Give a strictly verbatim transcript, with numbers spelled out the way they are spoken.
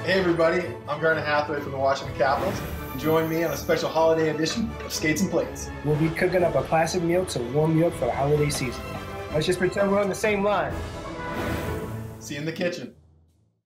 Hey everybody, I'm Garnet Hathaway from the Washington Capitals. Join me on a special holiday edition of Skates and Plates. We'll be cooking up a classic meal to warm you up for the holiday season. Let's just pretend we're on the same line. See you in the kitchen.